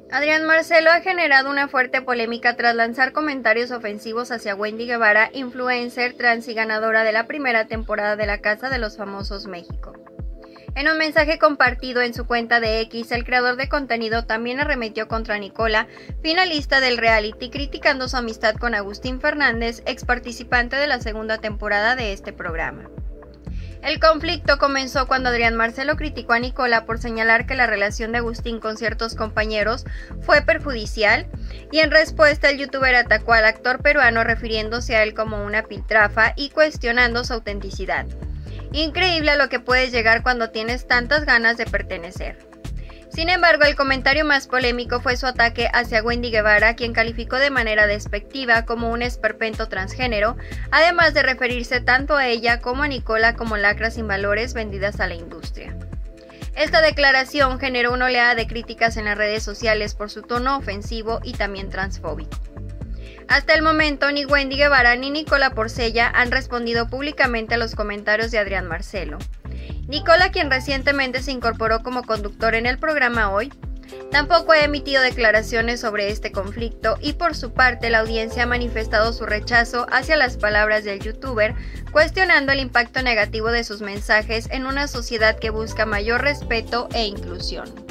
Adrián Marcelo ha generado una fuerte polémica tras lanzar comentarios ofensivos hacia Wendy Guevara, influencer, trans y ganadora de la primera temporada de La Casa de los Famosos México. En un mensaje compartido en su cuenta de X, el creador de contenido también arremetió contra Nicola, finalista del reality, criticando su amistad con Agustín Fernández, ex participante de la segunda temporada de este programa. El conflicto comenzó cuando Adrián Marcelo criticó a Nicola por señalar que la relación de Agustín con ciertos compañeros fue perjudicial, y en respuesta el youtuber atacó al actor peruano refiriéndose a él como una piltrafa y cuestionando su autenticidad. Increíble a lo que puedes llegar cuando tienes tantas ganas de pertenecer. Sin embargo, el comentario más polémico fue su ataque hacia Wendy Guevara, quien calificó de manera despectiva como un esperpento transgénero, además de referirse tanto a ella como a Nicola como lacras sin valores vendidas a la industria. Esta declaración generó una oleada de críticas en las redes sociales por su tono ofensivo y también transfóbico. Hasta el momento, ni Wendy Guevara ni Nicola Porcella han respondido públicamente a los comentarios de Adrián Marcelo. Nicola, quien recientemente se incorporó como conductor en el programa Hoy, tampoco ha emitido declaraciones sobre este conflicto, y por su parte la audiencia ha manifestado su rechazo hacia las palabras del youtuber, cuestionando el impacto negativo de sus mensajes en una sociedad que busca mayor respeto e inclusión.